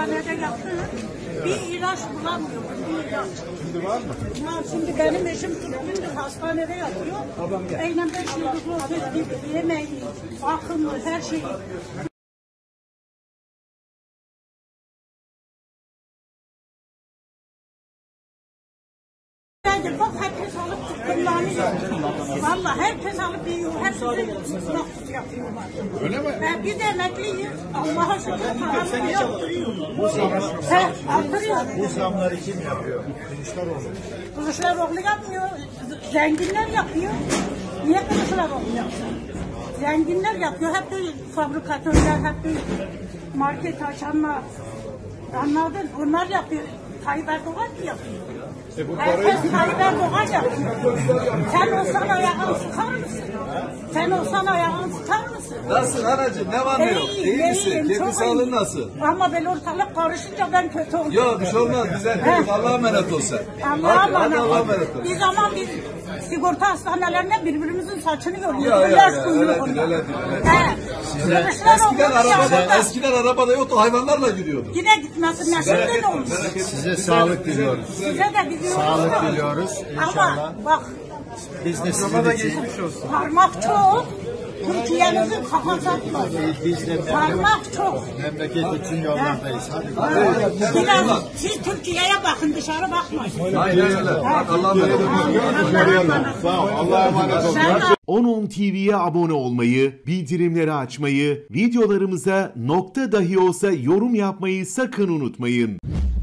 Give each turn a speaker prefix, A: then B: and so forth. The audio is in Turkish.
A: hastanede yattı. Bir ilaç bulamıyor. Bir ilaç.
B: Şimdi var mı?
A: Ya şimdi benim eşim tutkundur, hastanede yatıyor. Aynen 5 yıllık otel gibi yemeği, bakımı, her şeyi. Bak herkes alıp tutkunlanıyor. Valla herkes alıp yiyor. Hepsi nakit yapıyorlar.
B: Öyle mi?
A: Biz de emekliyiz. Allah'a şükür paramı yaptırıyor. Yaptırıyor.
B: Bu zamları kim yapıyor? Kılıçdaroğlu.
A: Kılıçdaroğlu yapmıyor. Zenginler yapıyor. Niye Kılıçdaroğlu yapsın? Zenginler yapıyor. Hep de fabrikatörler, hep de market açanlar. Anladın? Onlar yapıyor. Tayyip Erdoğan yapıyor. Herkes Tayyip Erdoğan yapıyor. Sen olsan ayağını sıkar mısın? Sen olsan ayağını sıkar mısın?
C: Nasılsın anacığım? Ne var ne yok? İyi misin? Keyfi sağlığın nasıl?
A: Ama böyle ortalık karışınca ben kötü oldum.
C: Yok bir şey olmaz. Güzel. Allah'a emanet ol sen.
A: Allah'a emanet
C: Allah'a
A: ol.
C: emanet ol.
A: Bir zaman biz sigorta hastanelerinde birbirimizin saçını
C: Ya,
A: görüyoruz.
C: öyle değil, öyle değil. Eskiden arabada yoktu, hayvanlarla yürüyordu.
A: Yine gitmesin. Şimdi ne olur?
B: Size sağlık diliyoruz.
A: Size de diliyoruz.
B: Sağlık diliyoruz. İnşallah.
A: Ama bak
B: Biz de sizin için.
A: parmak çok. Türkiye'mizin kafası atmaz.
B: Biz de
A: Parmak çok.
B: memleket için yollardayız. Hadi.
A: Biraz siz Türkiye'ye bakın, dışarı bakmayın.
C: Aynen öyle. Allah'a emanet ol.
B: Sağ ol. Allah'a emanet ol.
D: Onun TV'ye abone olmayı, bildirimleri açmayı, videolarımıza nokta dahi olsa yorum yapmayı sakın unutmayın.